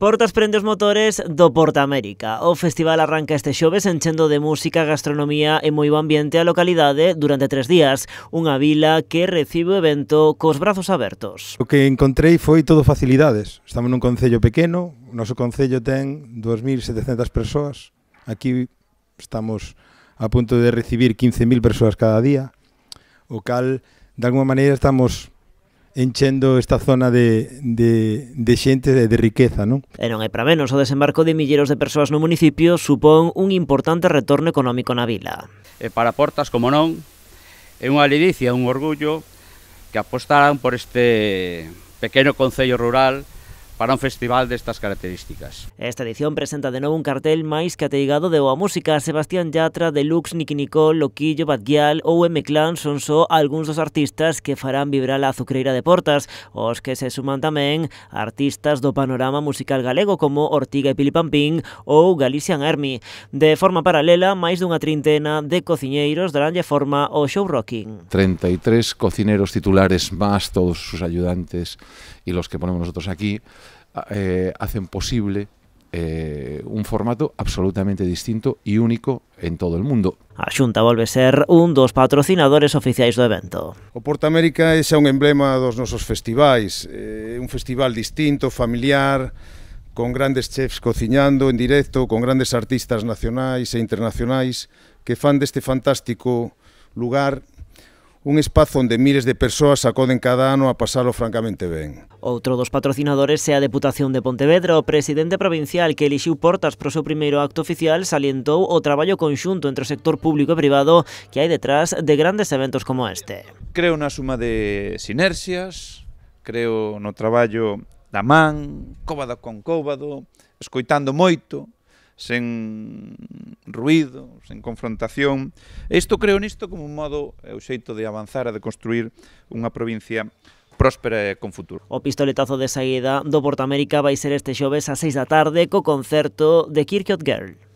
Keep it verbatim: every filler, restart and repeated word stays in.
Portas prende os motores do Porta América. O festival arranca este xoves enchendo de música, gastronomía e moi bo ambiente a localidade durante tres días. Unha vila que recibe o evento cos brazos abertos. O que encontrei foi todo facilidades. Estamos nun concello pequeno, o noso concello ten dúas mil setecentas persoas. Aquí estamos a punto de recibir quince mil persoas cada día, o cal, de alguma maneira, estamos enchendo esta zona de, de, de xente e de riqueza, non? E non é para menos, o desembarco de milleiros de persoas no municipio supón un importante retorno económico na vila. E para Portas, como non, é unha ledicia, un orgullo que apostaran por este pequeno concello rural para un festival destas características. Esta edición presenta de novo un cartel máis que ateigado de boa música. Sebastián Yatra, Deluxe, Nicky Nicole, Loquillo, Batguial ou M-Clan son só algúns dos artistas que farán vibrar a azucreira de Portas, os que se suman tamén artistas do panorama musical galego como Ortiga e Pilipampín ou Galician Army. De forma paralela, máis dunha trintena de cociñeiros daranlle forma ao show rocking. treinta y tres cocineros titulares más todos sus ayudantes y los que ponemos nosotros aquí eh, hacen posible eh, un formato absolutamente distinto y único en todo el mundo. A Xunta volve ser un dos patrocinadores oficiais do evento. O Porta América é xa un emblema dos nosos festivais, é un festival distinto, familiar, con grandes chefs cociñando en directo, con grandes artistas nacionais e internacionais que fan deste fantástico lugar un espazo onde miles de persoas acoden cada ano a pasalo francamente ben. Outro dos patrocinadores é a Deputación de Pontevedra. O presidente provincial que elixiu Portas para o seu primeiro acto oficial salientou o traballo conxunto entre o sector público e privado que hai detrás de grandes eventos como este. Creo na suma de sinerxias, creo no traballo da man, cóbado con cóbado, escoitando moito, sen ruído, sen confrontación. Isto creo nisto como un modo e o xeito de avanzar e de construir unha provincia próspera e con futuro. O pistoletazo de saída do Porta América vai ser este xoves ás seis da tarde co concerto de Kirkyot Girl.